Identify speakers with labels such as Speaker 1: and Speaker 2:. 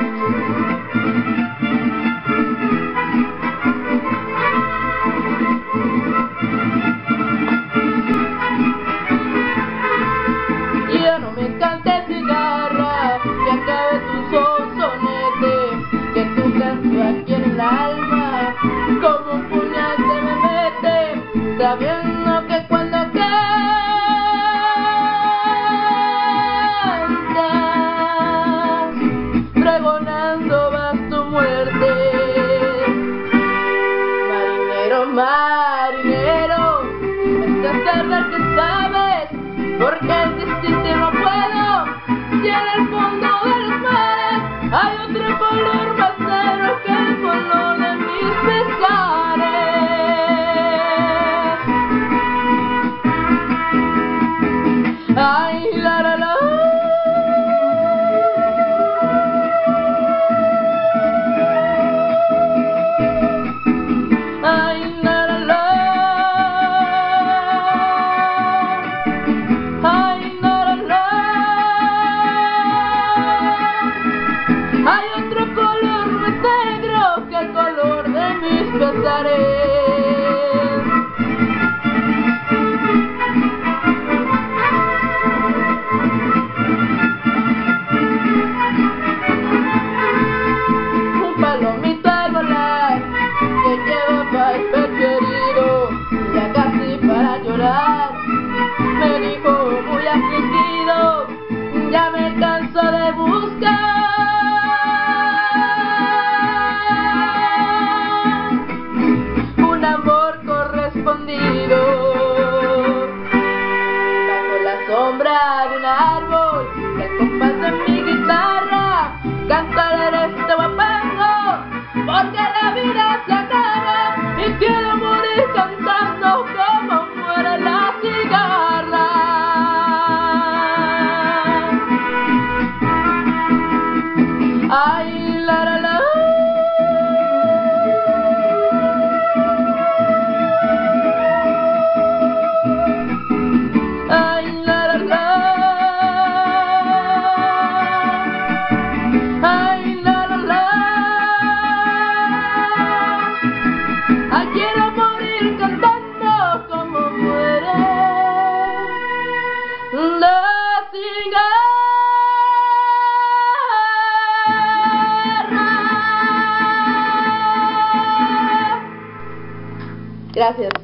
Speaker 1: Ya no me cantes cigarra, que acabe tu sonsonete, que tu canto aquí en el alma como un puñal se me mete, sabiendo que cuando cantas, pregonando vas tu muerte. Marinero, marinero, esta tarde que sabes, porque el destino no puedo, si en el fondo de los mares hay otro color más negro que el color de mis pesares. Ay, la la la. Ay, la la la. Ay, la la la. Hay otro color más negro que el color de mis pesares. Un palomita al volar que llevaba el pez querido, ya casi para llorar, me dijo muy afligido, ya me canso de buscar un amor correspondido. Bajo la sombra de un árbol, el compás de mi guitarra, cantaré este guapango, porque la vida se acaba y quiero morir cantando como muere la cigarra. Ay, la la la. Ay, la la la. Ay, la la la. Ay, quiero morir cantando como muere la cigarra. Gracias.